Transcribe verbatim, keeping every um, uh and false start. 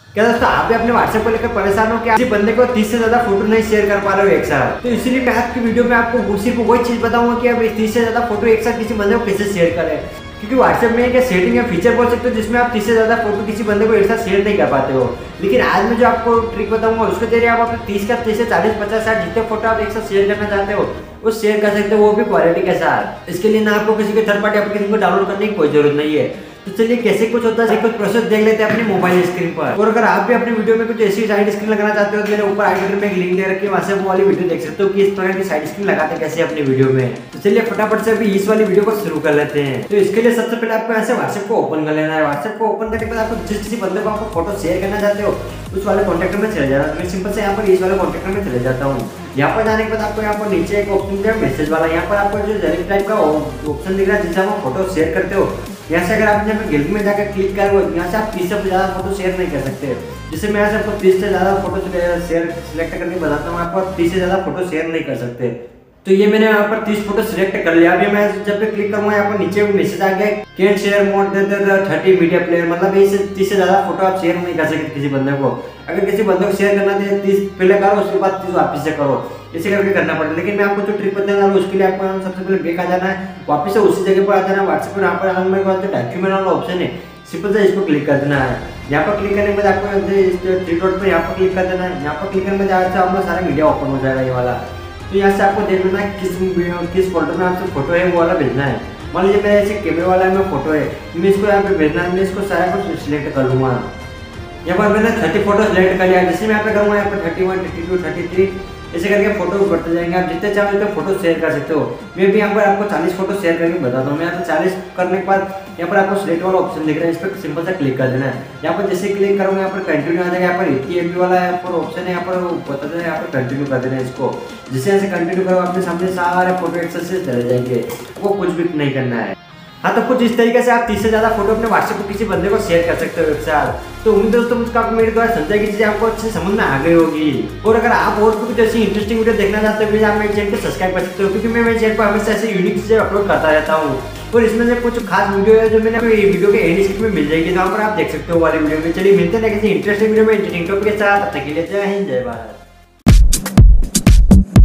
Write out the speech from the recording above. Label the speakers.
Speaker 1: क्या दोस्तों आप भी अपने व्हाट्सएप को लेकर परेशान हो कि किसी बंदे को तीस से ज्यादा फोटो नहीं शेयर कर पा रहे हो एक साथ? तो इसीलिए मैं आज की वीडियो में आपको सिर्फ वही चीज बताऊंगा कि आप तीस से ज्यादा फोटो एक साथ किसी बंदे को कैसे शेयर करें। क्योंकि व्हाट्सएप में एक सेटिंग है, फीचर बोल सकते हो, जिसमें आप तीस से ज्यादा फोटो किसी बंदे को एक साथ शेयर नहीं कर पाते हो। लेकिन आज मैं जो आपको ट्रिक बताऊंगा उसके जरिए आप अपने तीस का तीस से चालीस पचास साठ जितने फोटो आप एक साथ शेयर करना चाहते हो वो शेयर कर सकते हो, वो भी क्वालिटी के साथ। इसके लिए ना आपको किसी के थर्ड पार्टी एप्लीकेशन को डाउनलोड करने की कोई जरूरत नहीं है। तो चलिए कैसे कुछ होता है कुछ प्रोसेस देख लेते हैं अपनी मोबाइल स्क्रीन पर। और अगर आप भी अपनी वीडियो में कुछ ऐसी साइड स्क्रीन लगाना चाहते हो तो मेरे ऊपर आई बटन में एक लिंक दे रखी है, वहां से वो वाली वीडियो देख सकते हो कि इस प्रकार की साइड स्क्रीन लगाते हैं कैसे अपनी वीडियो में। तो चलिए फटाफट से अभी इस वाली वीडियो को शुरू कर लेते हैं। तो इसके लिए सबसे पहले आपको ऐसे व्हाट्सएप को ओपन कर लेना है। व्हाट्सएप को ओपन करने के बाद आपको जिस किसी बंदे को आपको फोटो शेयर करना चाहते हो उस वाले कॉन्टैक्ट में चले जाना। मैं सिंपल से यहाँ पर इस वाले कॉन्टैक्ट में चले जाता हूँ। यहाँ पर जाने के बाद आपको यहाँ पर नीचे एक ऑप्शन दिया मैसेज वाला, यहाँ पर आपको जो जेरिक टाइप का ऑप्शन दिख रहा है जिससे आप फोटो शेयर करते हो। यहाँ से अगर आप यहाँ पे गैलरी में जाकर क्लिक करोगे यहाँ से आप तीस से ज़्यादा फोटो शेयर नहीं कर सकते। जिससे मैं यहाँ से आपको तीस से ज़्यादा फोटो शेयर सिलेक्ट करके बताता हूँ, आपको तीस से ज़्यादा फोटो शेयर नहीं कर सकते। तो ये मैंने यहाँ पर तीस फोटो सिलेक्ट कर लिया। अभी मैं जब पे क्लिक करूँगा यहाँ पर नीचे मैसेज आ गया can share more than thirty media player, मतलब ये तीस से ज़्यादा फोटो आप शेयर नहीं कर सकते किसी बंदे को। अगर किसी बंदे को शेयर करना है तीस पहले करो, उसके बाद तीस वापस से करो, इसे करके करना पड़ेगा। लेकिन मैं आपको जो ट्रिक बताने वाला हूँ उसके लिए आपको सबसे पहले बैक आ जाना है, वापस से उसी जगह पर आ जाना है। व्हाट्सएप पर यहाँ पर मेरे पास जो डॉक्यूमेंट वाला ऑप्शन है सिंपल से इसको क्लिक कर देना है। यहाँ पर क्लिक करने के बाद आपको थ्री डॉट पर यहाँ पर क्लिक कर देना है। यहाँ पर क्लिक करने के बाद आपका सारा मीडिया ओपन हो जाएगा ये वाला। तो यहाँ से आपको देख लेना है किस किस फोल्डर में आपसे फोटो है वो वाला भेजना है। मान लीजिए मेरा ऐसे कैमरे वाला है मैं फोटो है, मैं इसको यहाँ पे भेजना है। मैं इसको सारा कुछ सिलेक्ट कर लूँगा। यहाँ पर मैंने थर्टी फोटो सिलेक्ट कर लिया। जैसे मैं यहाँ पे करूँगा यहाँ पर thirty one thirty two thirty three ऐसे करके फोटो बढ़ते जाएंगे। आप जितने चाहो उतने फोटो शेयर कर सकते हो। मैं भी यहाँ पर आपको चालीस फोटो शेयर करके बताता हूँ। मैं यहाँ पर चालीस करने के बाद यहाँ पर आपको सिलेक्ट वाला ऑप्शन दिख रहा है, इस पर सिंपल से क्लिक कर देना है। यहाँ पर जैसे क्लिक करूँगा यहाँ पर कंटिन्यू आ जाएगा। यहाँ पर एटी एम बी वाला यहाँ पर ऑप्शन है, यहाँ पर बता देना, यहाँ पर कंटिन्यू कर देना है इसको। जैसे ऐसे कंटिन्यू करो आपके सामने सारे फोटो एक से चले जाएंगे, वो कुछ भी नहीं करना है। हाँ, तो कुछ इस तरीके से आप तीस से ज़्यादा फोटो अपने व्हाट्सएप पर किसी बंदे को शेयर कर सकते हो एक साथ। तो उम्मीद दोस्तों मुझको आपको मेरे द्वारा समझाई की चीज़ें आपको अच्छे समझ में आ गई होगी। और अगर आप और कुछ ऐसी इंटरेस्टिंग वीडियो देखना चाहते हो आप मेरे चैनल को सब्सक्राइब कर सकते हो, क्योंकि मैं मेरे चैनल पर हमेशा ऐसे यूनिक चीज़ें अपलोड करता रहता हूँ। और इसमें से कुछ खास वीडियो है जो मैंने वीडियो के एंड स्क्रीन में मिल जाएगी, जहाँ पर आप देख सकते हो वाली वीडियो में। चलिए मिलते हैं किसी इंटरेस्टिंग वीडियो में इंटरेस्टिंग टॉपिक के साथ। तब तक के लिए जय हिंद जय भारत।